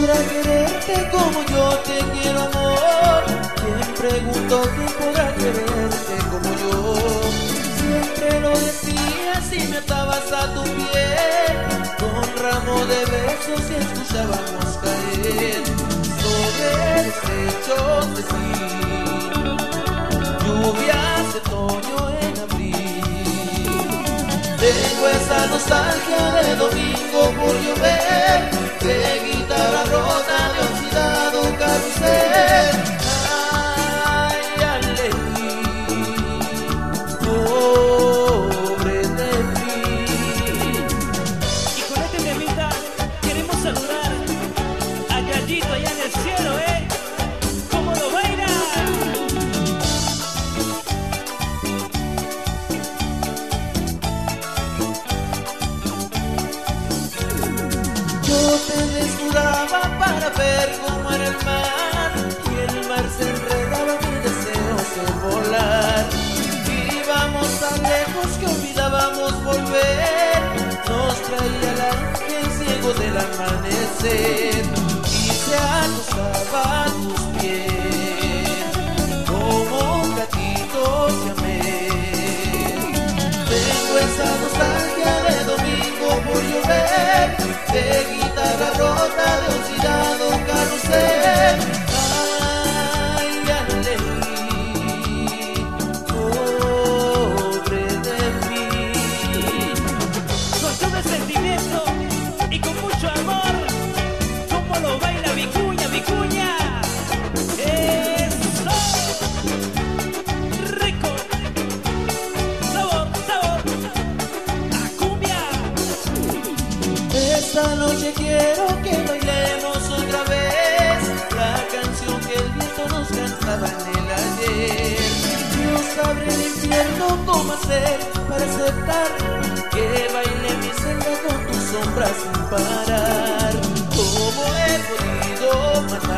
podrá quererte como yo te quiero, amor? ¿Quién preguntó quién podrá quererte como yo? Siempre lo decías y me atabas a tu piel con ramo de besos y escuchábamos caer sobre despechos de sí, lluvias de otoño en abril. Tengo esa nostalgia de domingo por llover, de guitarra rota, de oxidado carrusel. Ay, Alelí, pobre de mí. Y con este temita queremos saludar a Yayito allá en el cielo, ¿Cómo lo baila? Yo te desnudaba para ver cómo era el mar, y el mar se enredaba, mi deseo de volar. Íbamos tan lejos que olvidábamos volver, nos traía el ángel ciego del amanecer y se acostaba a tus pies como gatitos de amén. Tengo esa nostalgia de domingo por llover, de guitarra rota, de oxidado carrusel. Ay, Alelí, pobre de mí. Con todo el sentimiento y con mucho amor, ¿cómo lo baila Vicuña, Vicuña? ¡Eso! ¡Rico! ¡Sabor, sabor! ¡A cumbia! Esta noche quiero que bailemos otra vez la canción que el viento nos cantaba en el ayer. Dios abre el infierno, ¿cómo hacer para aceptar que baile mi celda con tu sombra sin parar? ¿Cómo he podido matar